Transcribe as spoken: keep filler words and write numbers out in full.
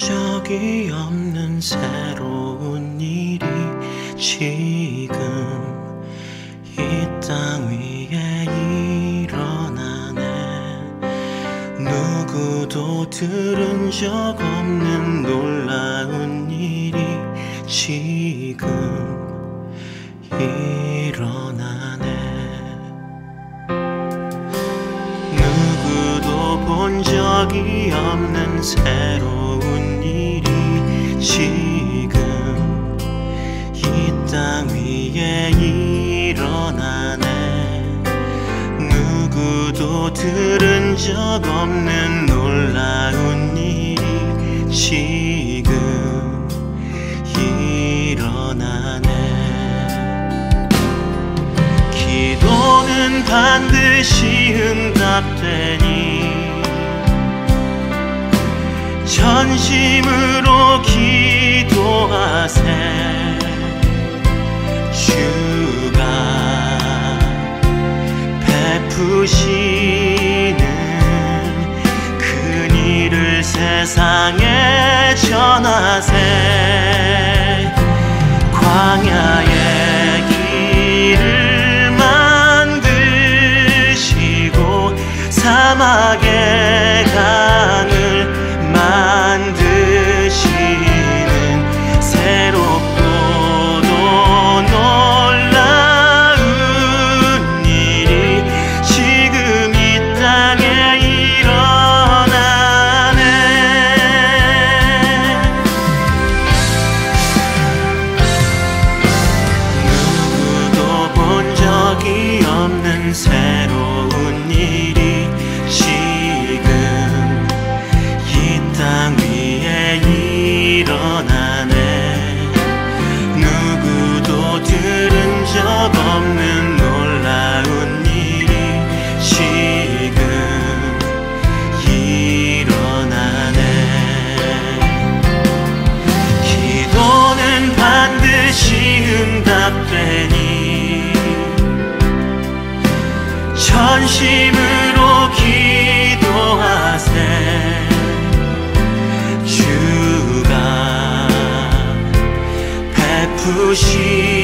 적이 없는 새로운 일이 지금 이 땅 위에 일어나네. 누구도 들은 적 없는 놀라운 일이 지금 일어나네. 누구도 본 적이 없는 새로운 일이 지금 이 땅 위에 일어나네. 누구도 들은 적 없는 놀라운 일이 지금 일어나네. 기도는 반드시 응답되니 전심으로 기도하세. 주가 베푸시는 그 일을 세상에 전하세. 광야의 길을 만드시고 사막의 강을 만드시는 새롭고도 놀라운 일이 지금 이 땅에 일어나네. 누구도 본 적이 없는 새로운 일이 지금 땅 위에 일어나네. 누구도 들은 적 없는 놀라운 일이 지금 일어나네. 기도는 반드시 응답되니 전심으로 기도하세. 주가 베푸시